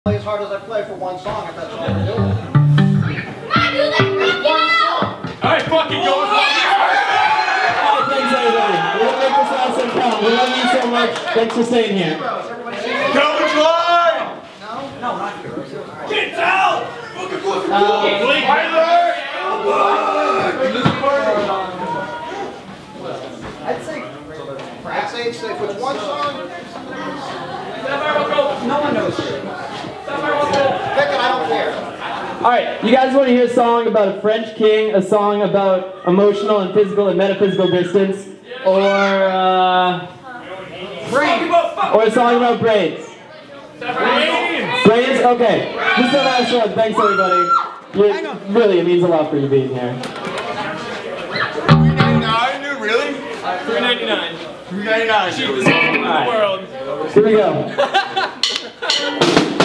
Play as hard as I play for one song if that's all we're doing. Alright, fucking go. Alright, thanks everybody. We'll make this last one count. We love you so much. Thanks for staying here. Coach line! No, not heroes. Get out! Blake I'd say perhaps they'd say for one song. No one knows. Pick it, I don't care. Alright, you guys want to hear a song about a French king, a song about emotional and physical and metaphysical distance, or a song about braids? Braids? Okay. This is the last one. Thanks everybody. Really, it means a lot for you being here. $3.99, really? $3.99. $3.99. Cheapest in the world. Here we go.